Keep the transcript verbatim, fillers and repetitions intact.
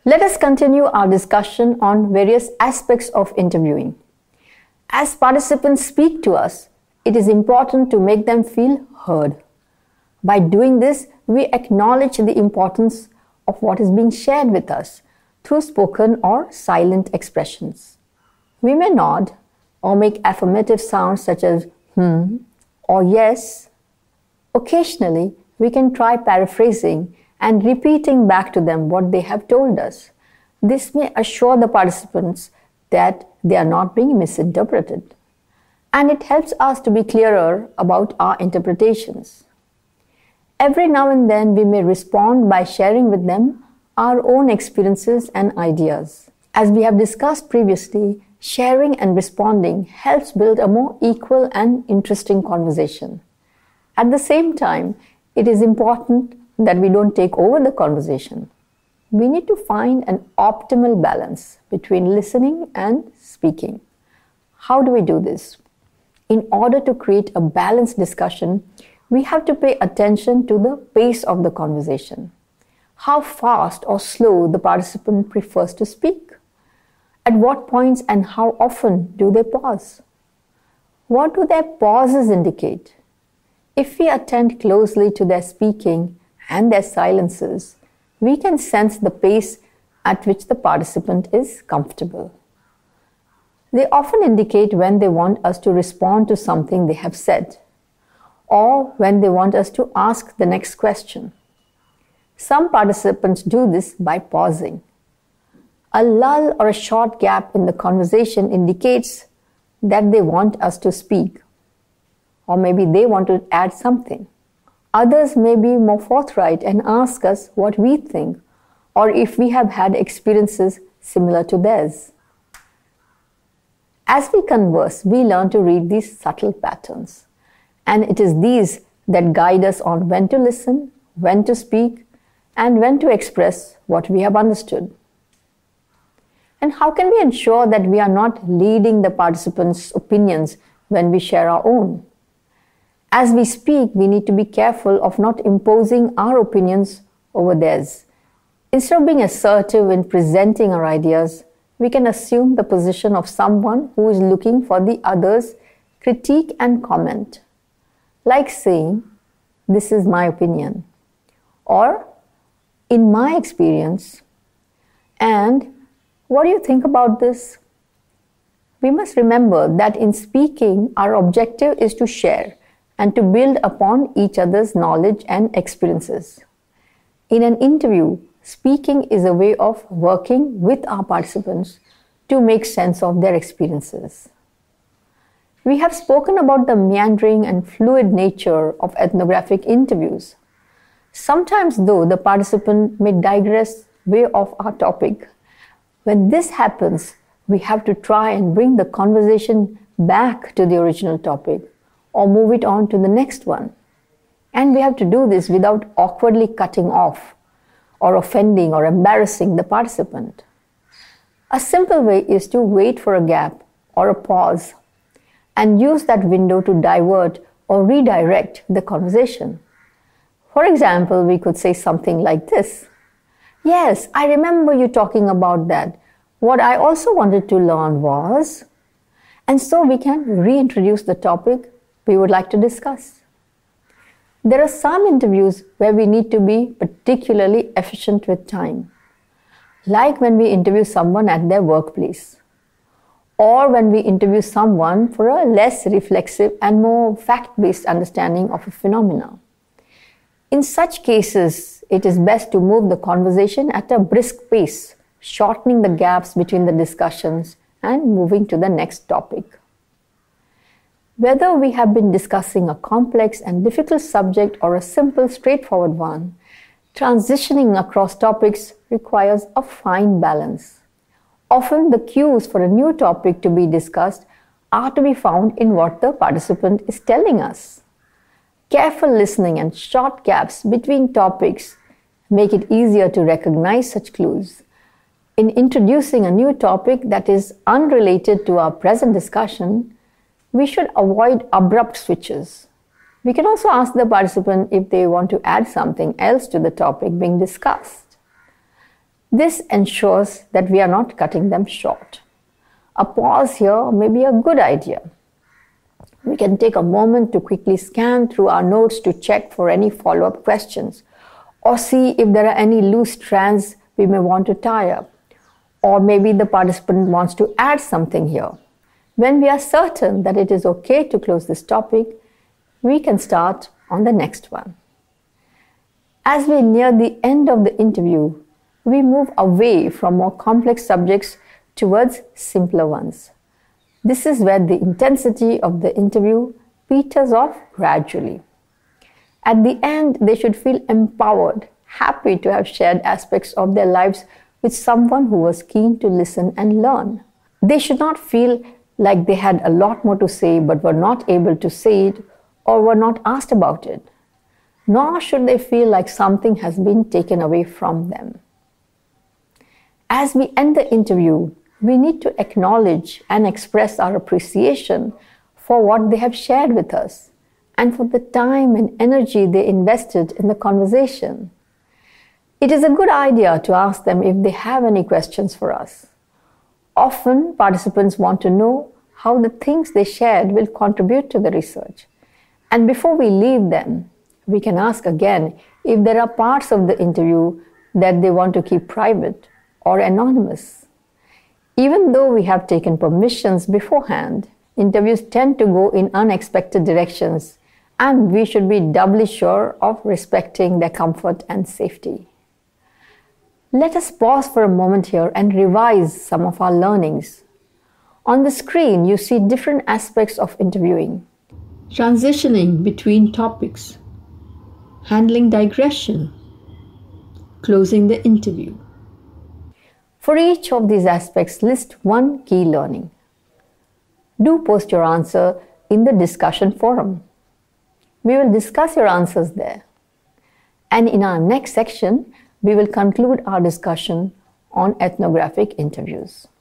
Let us continue our discussion on various aspects of interviewing. As participants speak to us, it is important to make them feel heard. By doing this, we acknowledge the importance of what is being shared with us through spoken or silent expressions. We may nod or make affirmative sounds such as hmm or yes. Occasionally, we can try paraphrasing and repeating back to them what they have told us. This may assure the participants that they are not being misinterpreted, and it helps us to be clearer about our interpretations. Every now and then we may respond by sharing with them our own experiences and ideas. As we have discussed previously, sharing and responding helps build a more equal and interesting conversation. At the same time, it is important that we don't take over the conversation. We need to find an optimal balance between listening and speaking. How do we do this? In order to create a balanced discussion, we have to pay attention to the pace of the conversation. How fast or slow the participant prefers to speak. At what points and how often do they pause? What do their pauses indicate? If we attend closely to their speaking and their silences, we can sense the pace at which the participant is comfortable. They often indicate when they want us to respond to something they have said, or when they want us to ask the next question. Some participants do this by pausing. A lull or a short gap in the conversation indicates that they want us to speak, or maybe they want to add something. Others may be more forthright and ask us what we think, or if we have had experiences similar to theirs. As we converse, we learn to read these subtle patterns, and it is these that guide us on when to listen, when to speak, and when to express what we have understood. And how can we ensure that we are not leading the participants' opinions when we share our own? As we speak, we need to be careful of not imposing our opinions over theirs. Instead of being assertive in presenting our ideas, we can assume the position of someone who is looking for the other's critique and comment. Like saying, "This is my opinion," or "In my experience," and "What do you think about this?" We must remember that in speaking, our objective is to share and to build upon each other's knowledge and experiences. In an interview, speaking is a way of working with our participants to make sense of their experiences. We have spoken about the meandering and fluid nature of ethnographic interviews. Sometimes, though, the participant may digress way off our topic. When this happens, we have to try and bring the conversation back to the original topic, or move it on to the next one. And we have to do this without awkwardly cutting off or offending or embarrassing the participant. A simple way is to wait for a gap or a pause and use that window to divert or redirect the conversation. For example, we could say something like this: "Yes, I remember you talking about that. What I also wanted to learn was..." And so we can reintroduce the topic we would like to discuss. There are some interviews where we need to be particularly efficient with time, like when we interview someone at their workplace, or when we interview someone for a less reflexive and more fact-based understanding of a phenomena. In such cases, it is best to move the conversation at a brisk pace, shortening the gaps between the discussions and moving to the next topic. Whether we have been discussing a complex and difficult subject or a simple, straightforward one, transitioning across topics requires a fine balance. Often the cues for a new topic to be discussed are to be found in what the participant is telling us. Careful listening and short gaps between topics make it easier to recognize such clues. In introducing a new topic that is unrelated to our present discussion, we should avoid abrupt switches. We can also ask the participant if they want to add something else to the topic being discussed. This ensures that we are not cutting them short. A pause here may be a good idea. We can take a moment to quickly scan through our notes to check for any follow-up questions, or see if there are any loose strands we may want to tie up. Or maybe the participant wants to add something here. When we are certain that it is okay to close this topic, we can start on the next one. As we near the end of the interview, we move away from more complex subjects towards simpler ones. This is where the intensity of the interview peters off gradually. At the end, they should feel empowered, happy to have shared aspects of their lives with someone who was keen to listen and learn. They should not feel like they had a lot more to say but were not able to say it or were not asked about it. Nor should they feel like something has been taken away from them. As we end the interview, we need to acknowledge and express our appreciation for what they have shared with us and for the time and energy they invested in the conversation. It is a good idea to ask them if they have any questions for us. Often, participants want to know how the things they shared will contribute to the research. And before we leave them, we can ask again if there are parts of the interview that they want to keep private or anonymous. Even though we have taken permissions beforehand, interviews tend to go in unexpected directions, and we should be doubly sure of respecting their comfort and safety. Let us pause for a moment here and revise some of our learnings. On the screen, you see different aspects of interviewing. Transitioning between topics, handling digression, closing the interview. For each of these aspects, list one key learning. Do post your answer in the discussion forum. We will discuss your answers there. And in our next section, we will conclude our discussion on ethnographic interviews.